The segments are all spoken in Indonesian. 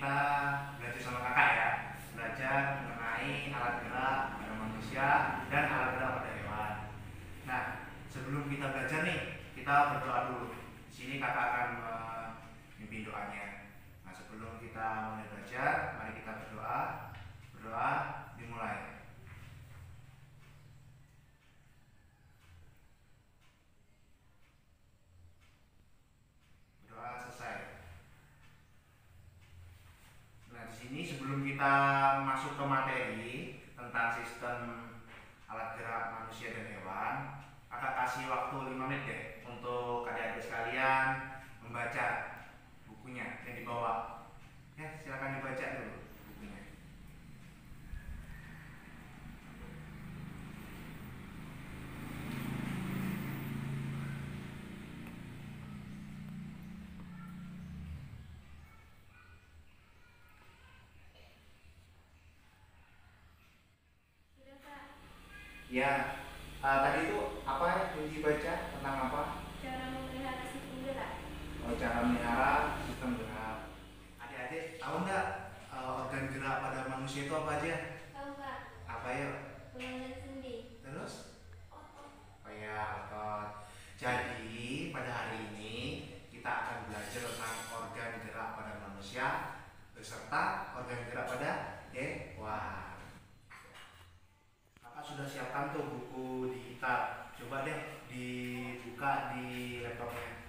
kita belajar sama kakak ya, belajar mengenai alat gerak pada manusia dan alat gerak pada hewan. Nah, sebelum kita belajar nih, kita berdoa dulu. Di sini kakak akan memimpin doanya. Nah, sebelum kita mulai belajar, mari kita berdoa. Berdoa dimulai. Ini sebelum kita masuk ke materi tentang sistem alat gerak manusia dan hewan, kakak kasih waktu 5 menit deh untuk adik-adik sekalian membaca bukunya yang dibawa. Ya, silakan dibaca dulu bukunya. Ya, tadi itu apa yang dibaca tentang apa? Cara memelihara sistem gerak. Oh, cara memelihara sistem gerak. Adik-adik tahu nggak organ gerak pada manusia itu apa aja? Tahu nggak? Apa ya? Tulang dan sendi. Terus? Otot. Oh ya, otot. Jadi pada hari ini kita akan belajar tentang organ gerak pada manusia beserta organ gerak pada hewan. Sudah siapkan tuh buku digital, coba deh dibuka di laptopnya.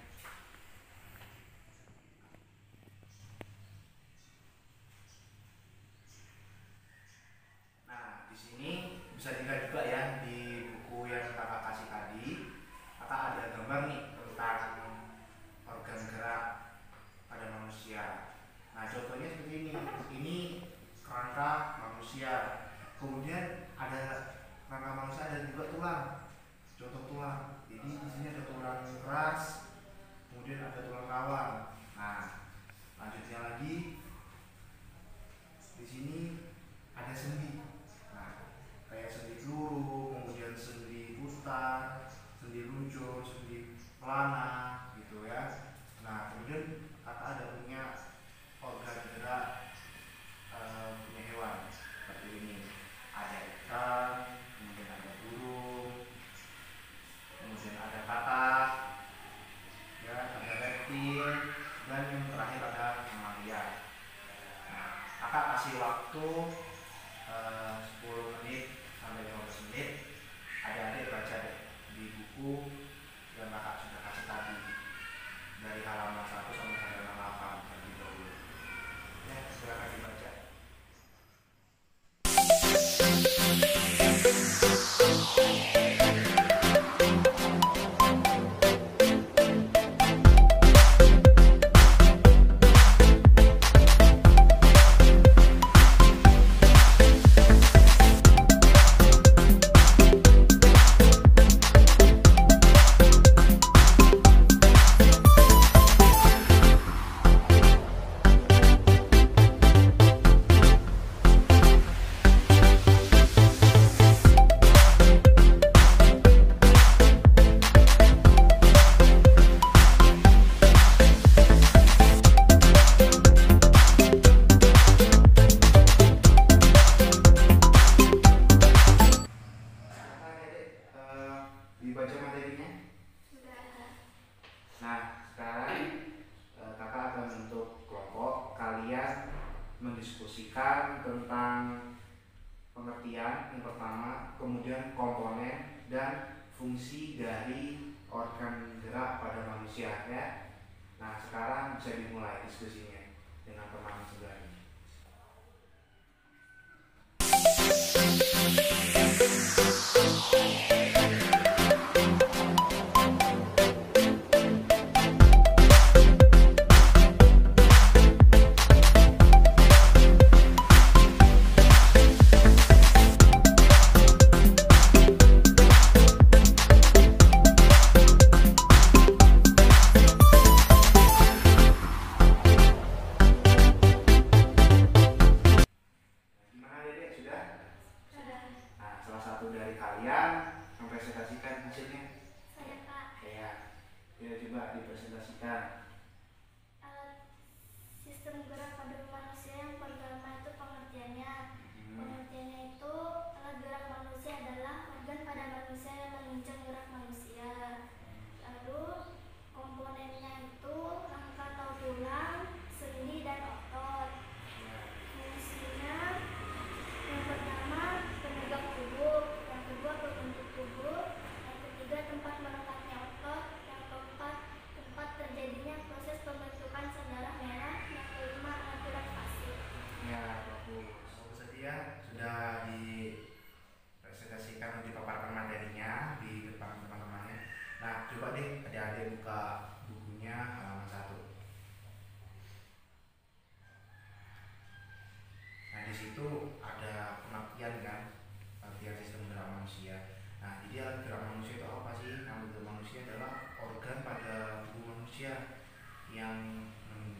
Nah, di sini bisa dilihat juga ya di buku yang kakak kasih tadi, kakak ada gambar nih tentang organ gerak pada manusia. Nah, contohnya seperti ini kerangka manusia, kemudian ada rangka manusia ada juga tulang, contoh tulang. Jadi di sini ada tulang keras, kemudian ada tulang rawan. Nah, lanjutnya lagi di sini ada sendi. Nah, kayak sendi peluru, kemudian sendi putar, sendi luncur, sendi pelana, gitu ya. Nah, kemudian kakak ada punya organ gerak punya hewan seperti ini. Ada ikan, kemudian ada burung, kemudian ada katak, ya, ada reptil, dan yang terakhir ada mamalia. Nah, kakak kasih waktu 10 menit sampai 15 menit. Adik-adik baca deh di buku yang kakak sudah kasih tadi dari halaman 1 sampai halaman 8 terlebih dahulu. Ya, silakan dibaca. Dibaca materinya? Sudah ada. Nah, sekarang kakak akan bentuk kelompok. Kalian mendiskusikan tentang pengertian yang pertama, kemudian komponen dan fungsi dari organ gerak pada manusia ya. Nah, sekarang bisa dimulai diskusinya dengan teman sebelahnya.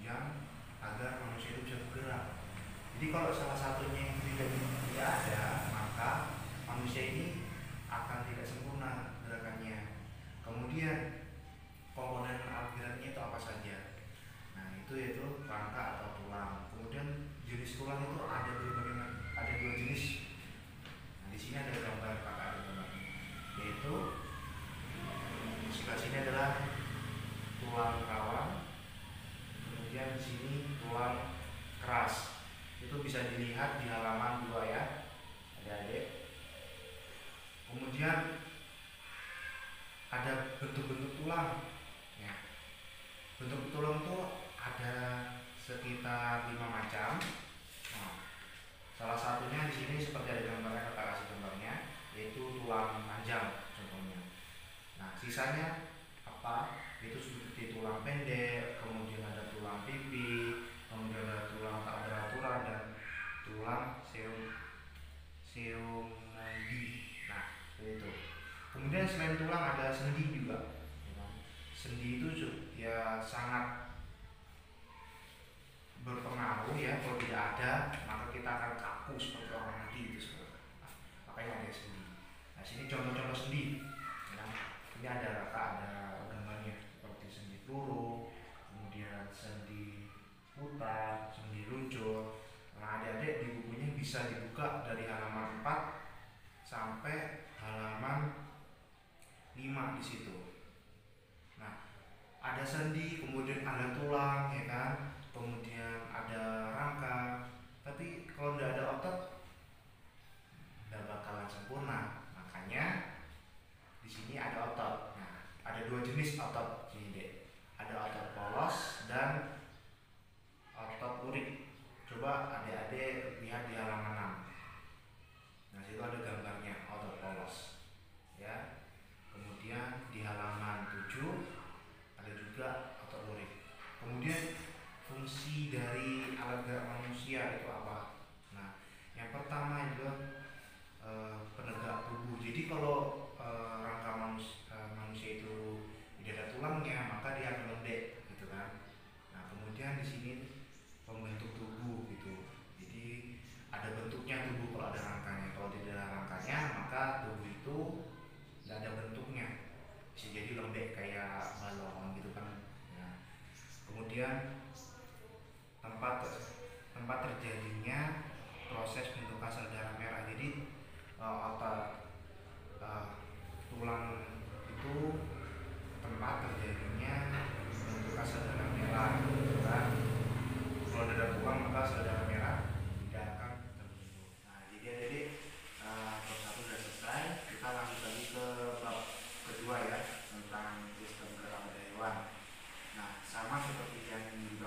penunjang agar manusia itu bisa bergerak. Jadi kalau salah satunya yang tidak ada, maka manusia ini akan tidak sempurna gerakannya. Kemudian komponen alat geraknya itu apa saja? Nah, itu yaitu rangka atau tulang. Kemudian jenis tulang itu ada dua jenis. Nah, di sini ada gambar, kakak ada gambar, yaitu sebelah sini adalah tulang rawan, kemudian di sini tulang keras. Itu bisa dilihat di halaman 2 ya, adik-adik. Kemudian ada bentuk-bentuk tulang. Ya. Bentuk tulang itu ada sekitar 5 macam. Nah, salah satunya di sini seperti ada gambarnya, kita kasih gambarnya, yaitu tulang panjang contohnya. Nah, sisanya apa? Itu seperti tulang pendek, kemudian ada tulang pipi, kemudian ada tulang tak beraturan dan tulang seumdi. Nah, itu. Kemudian selain tulang ada sendi juga. Sendi itu ya sangat berpengaruh ya. Kalau tidak ada, maka kita akan kaku seperti orang mati itu. Nah, makanya ada sendi. Nah, sini contoh-contoh sendi. Nah, ini ada gambarnya seperti sendi peluru, kemudian sendi putar, sendi luncur. Nah, adik-adik di bukunya bisa dibuka dari halaman 4 sampai halaman 5 di situ. Nah, ada sendi, kemudian ada tulang, ya kan? Kemudian ada rangka. Tapi kalau tidak ada otot, tidak bakalan sempurna. Makanya di sini ada otot. Nah, ada 2 jenis otot sini deh. Ada otot polos dan otot lurik. Coba adik-adik lihat di halaman 6. Nah, situ ada gambarnya otot polos. Ya. Kemudian di halaman 7 ada juga otot lurik. Kemudian fungsi dari alat gerak manusia itu apa? Nah, yang pertama adalah penegak tubuh. Jadi kalau rangka manusia itu tidak ada tulangnya, maka dia akan lembek, gitu kan? Nah, kemudian di sini pembentuk tubuh gitu. Jadi ada bentuknya tubuh kalau ada rangkanya. Kalau tidak ada rangkanya, maka tubuh itu tidak ada bentuknya. Bisa jadi lembek kayak balon gitu kan. Ya. Kemudian tempat terjadinya proses bentukan sel darah merah. Jadi otot tulang itu tempat terjadinya bentukan sel darah merah, gitu kan? Kalau ada tulang maka sel darah merah tidak akan terbentuk. Nah, jadi bab 1 sudah selesai. Kita lanjut lagi ke bab kedua ya, tentang sistem gerak pada hewan. Nah, sama seperti yang di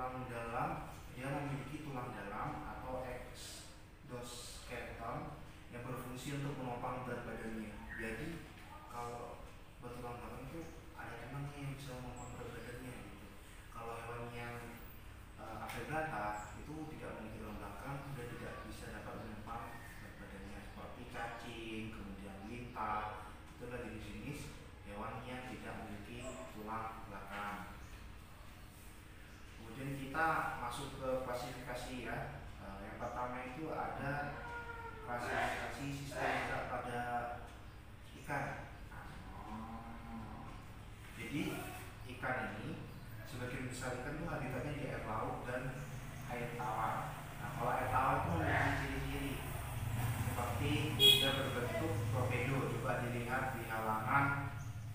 tulang dalam, dia memiliki tulang dalam atau exoskeleton yang berfungsi untuk menopang berat badannya. Jadi kalau bertulang dalam itu ada tulangnya yang bisa menopang berat badannya gitu. Kalau hewan yang vertebrata itu tidak memiliki tulang belakang dan tidak bisa dapat menopang berat badannya, seperti cacing, kemudian lintah. Itulah jenis-jenis hewan yang tidak memiliki tulang belakang. Kemudian kita masuk ke klasifikasi ya. Yang pertama itu ada klasifikasi sistem gerak pada ikan. Jadi ikan ini, sebagian besar ikan itu habitatnya di air laut dan air tawar. Nah, kalau air tawar itu memiliki ciri-ciri seperti dia berbentuk torpedo. Coba dilihat di halaman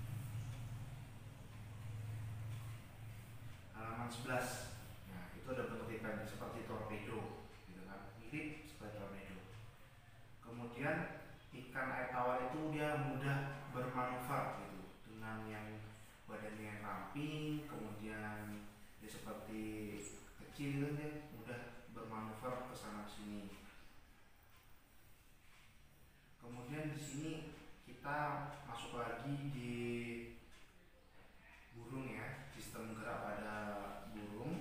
11. Nah, itu ada bentuk ikannya seperti torpedo, gitu kan, mirip seperti torpedo. Kemudian ikan air tawar itu dia mudah bermanuver gitu, dengan yang badannya yang ramping, kemudian dia seperti kecil, dia mudah bermanuver ke sana sini. Kemudian di sini kita masuk lagi di burung ya, sistem gerak pada burung.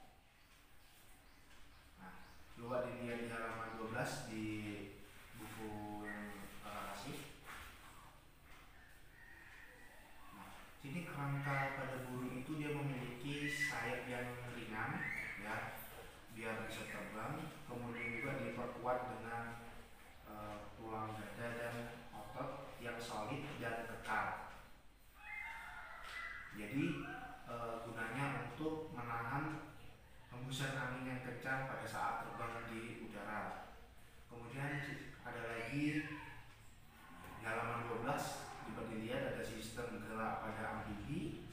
Nah, coba dilihat di halaman 12 di buku yang kasih. Nah, sini kerangka pada burung itu dia memiliki sayap yang ringan ya, biar bisa terbang. Kemudian juga diperkuat dengan tulang dada dan otot yang solid dan kekar. Jadi gunanya untuk menahan hembusan angin yang kencang pada saat terbang di udara. Kemudian ada lagi di halaman 12 coba dilihat ada sistem gerak pada amfibi.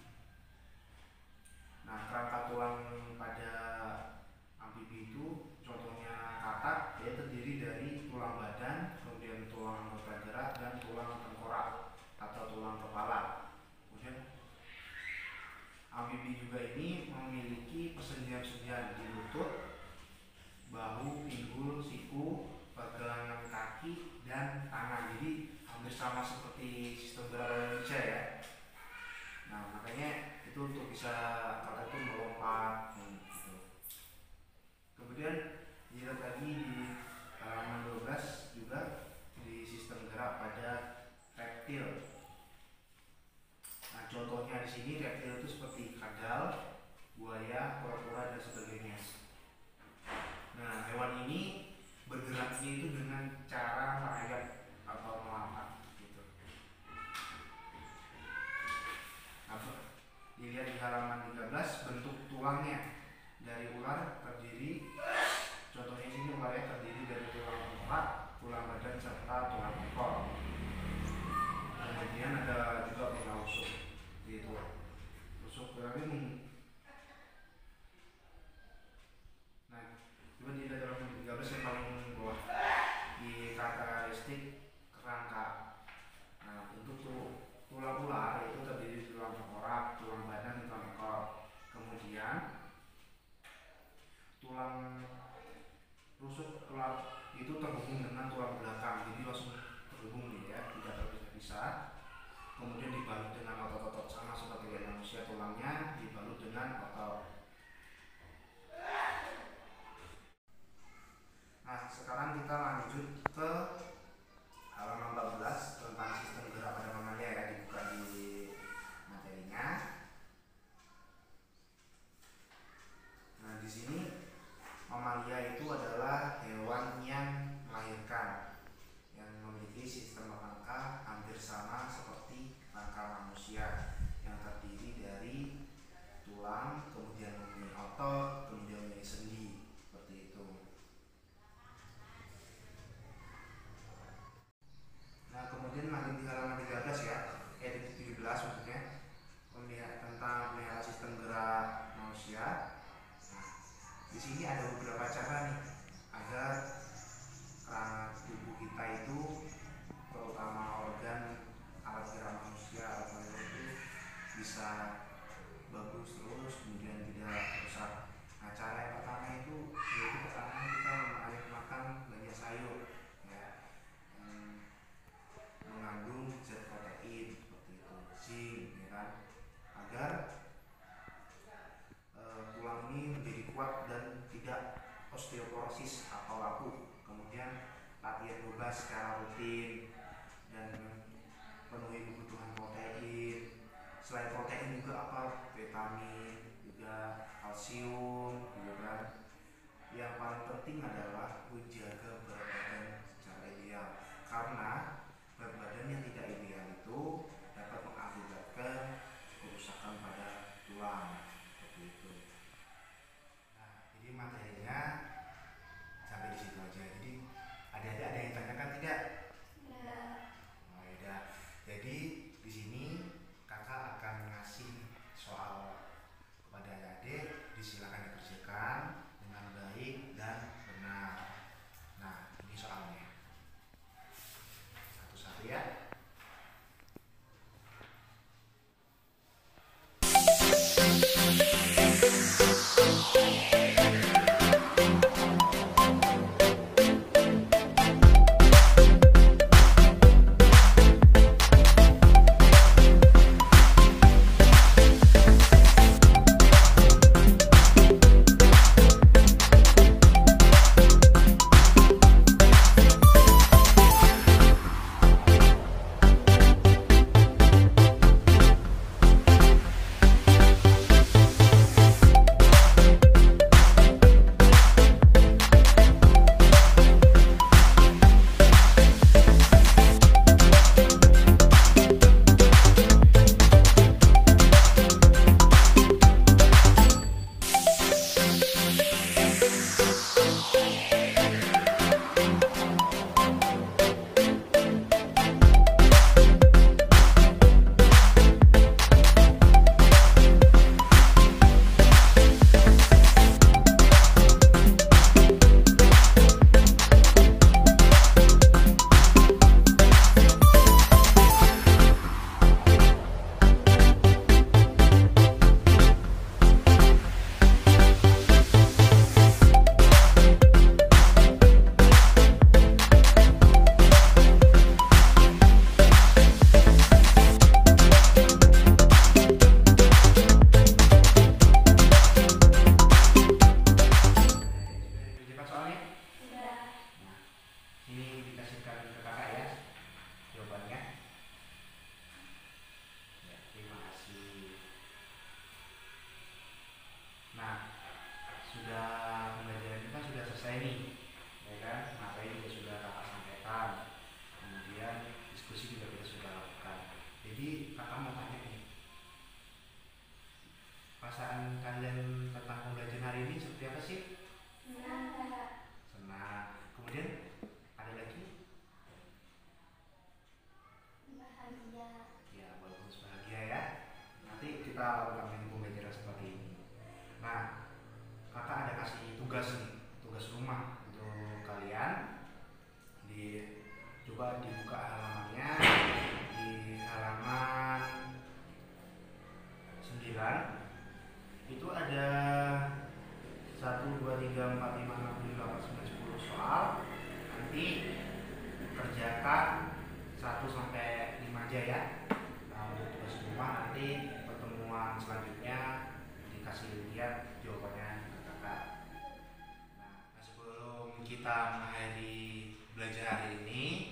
Nah, kerangka tulang pada amfibi itu contohnya katak, dia terdiri dari tulang badan, kemudian tulang anggota gerak dan tulang tengkorak atau tulang kepala. Kemudian amfibi juga ini memiliki persendian-persendian di lutut, bahu, pinggul, siku, pergelangan kaki, dan tangan. Jadi hampir sama seperti sistem gerak manusia ya. Nah, makanya itu untuk bisa kata itu melompat gitu. Kemudian dilihat lagi di halaman 12 juga di sistem gerak pada reptil. Nah, contohnya di sini reptil itu seperti kadal, buaya, kura-kura dan sebagainya. Nah, hewan ini bergeraknya itu dengan cara merayap atau melompat gitu. Nah, dilihat di halaman 13 bentuk tulangnya. Dari ular terdiri, contohnya ini ularnya terdiri dari tulang tengkorak, tulang badan serta tulang ekor. Kemudian ada juga pola rusuk, yaitu rusuk ini. Nah, coba dilihat dalam 13 yang paling bawah di karakteristik kerangka. Nah, untuk tulang ular itu terdiri dari tulang tengkorak, tulang badan, dan tulang ekor. Kemudian tulang rusuk ular itu terhubung dengan tulang belakang, jadi langsung terhubung nih ya, tidak terpisah-pisah. Kemudian dibalut dengan otot-otot sama seperti manusia, tulangnya dibalut dengan otot. Nah, sekarang kita lanjut ke halaman 14 tentang sistem gerak pada mamalia ya, dibuka di materinya. Nah, di sini mamalia itu adalah hewan yang melahirkan, yang memiliki sistem rangka hampir sama seperti rangka manusia, yang terdiri dari tulang, kemudian mempunyai otot, kemudian mempunyai sendi, seperti itu. Nah, kemudian lanjut di halaman 13 ya, 17 maksudnya, tentang pelihara sistem gerak manusia. Nah, di sini ada beberapa cara nih agar tubuh kita itu, terutama organ alat gerak manusia atau itu bisa bagus terus, kemudian tidak rusak. Nah, vitamin, juga kalsium, gitu kan. Yang paling penting adalah menjaga berat badan secara ideal, karena berat badan yang tidak ideal itu dapat mengakibatkan kerusakan pada tulang, seperti itu. Nah, jadi materinya sampai di situ aja. Jadi adik-adik ada yang tanyakan tidak? Ya. Oh, ya. Jadi di sini kakak akan ngasih soal kepada adik-adik, disilakan dikerjakan dengan baik dan benar. Nah, ini soalnya satu-satu ya. Cepat soalnya. Sudah. Nah, ini dikasihkan ke kakak ya jawabannya. Ya, terima kasih. Nah, sudah pembelajaran kita sudah selesai nih, ya kan? Materi juga sudah kakak sampaikan, kemudian diskusi juga kita sudah lakukan. Jadi kakak mau tanya nih, perasaan kalian tentang pembelajaran hari ini seperti apa sih? Senang, Kak. Senang. Kemudian ada lagi? Bahagia. Ya, bagus, bahagia ya. Nanti kita lakukan lagi pembelajaran seperti ini. Nah, kakak ada kasih tugas nih, tugas rumah untuk kalian. Coba dibuka halamannya di halaman 9. Itu ada 1, 2, 3, 4, 5, 6, 7, 8, 9, 10 soal. Nanti kerjakan 1 sampai 5 aja ya. Nah, untuk tugas rumah nanti pertemuan selanjutnya dikasih lihat jawabannya ke kakak. Nah, sebelum kita mengakhiri belajar hari ini,